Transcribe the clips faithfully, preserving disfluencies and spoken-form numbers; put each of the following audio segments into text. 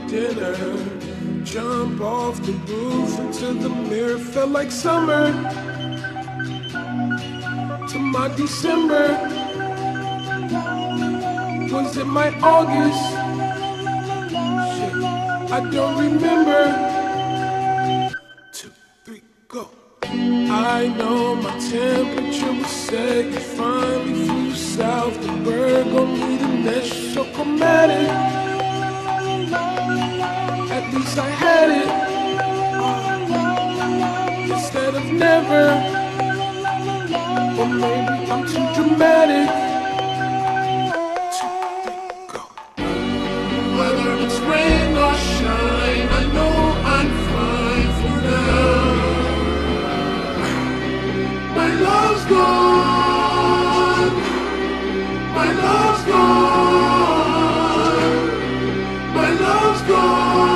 dinner. Jump off the roof into the mirror. Felt like summer to my December. Was it my August? Shit, I don't remember. Two, three, go. I know my temperature was set. You finally flew south. The bird gon' need a nest. So chromatic. At least I had it uh, instead of never. Or maybe I'm too dramatic. Two, three, go. Whether it's rain or shine, I know I'm fine for now. My love's gone. My love's gone. My love's gone.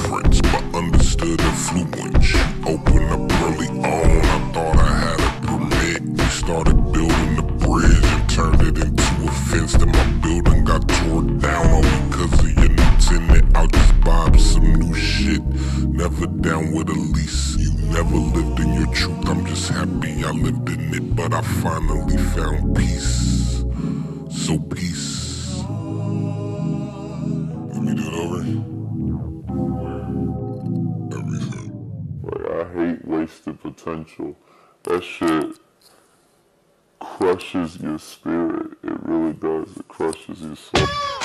Open up early on, I thought I had a permit. the least. You never lived in your truth, I'm just happy I lived in it. But I finally found peace. So peace. Let me do it over. Everything. Like, I hate wasted potential. That shit crushes your spirit. It really does. It crushes your soul.